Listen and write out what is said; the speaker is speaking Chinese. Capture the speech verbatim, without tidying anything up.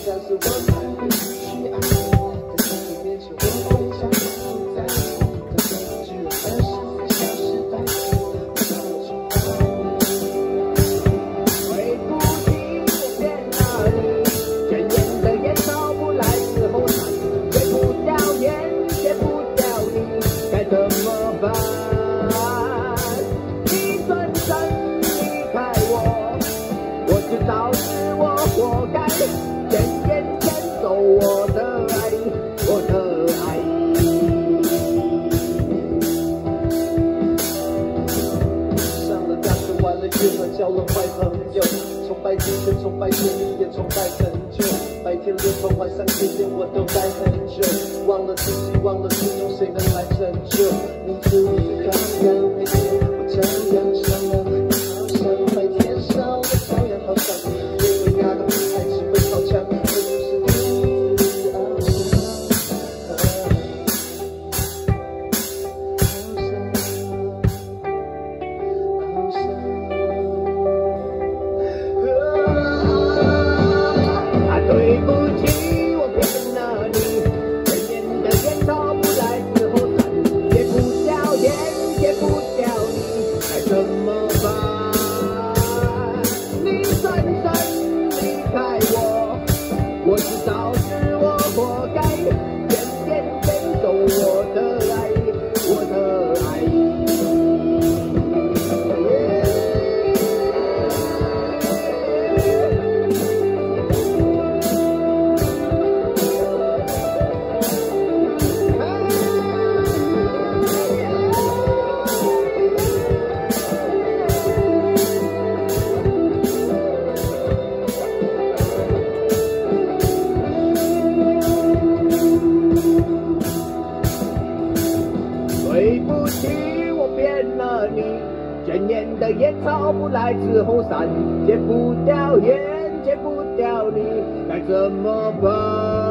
像是我们必须爱，在心里面前我会像不在乎，可是只有二十四小时待机，我想去爱你。回不去我变了你，卷烟的烟抽不来之后散，戒不掉烟，戒不掉你，该怎么办？你转身离开我，我知道是我活该，渐渐牵走我的爱，我的爱。上了大学，玩了乐团，交了坏朋友，崇拜金钱，崇拜权力，也崇拜成就。白天连环，晚上夜店，我都待很久。忘了自己，忘了初衷，谁能来拯救？你是我的羔羊，每天我这样想了，好像白天烧的朝阳，好像因为那个还是会好强，这就是你的翱翔。啊，对不起，我骗了你，千年的烟抽不来之后散，戒不掉烟，戒不掉你，该怎么办？你转身离开我，我知道是我活该，渐渐牵走我的爱，我的爱。对不起，我骗了你，千年的烟抽不来之后散，戒不掉烟，戒不掉你，该怎么办？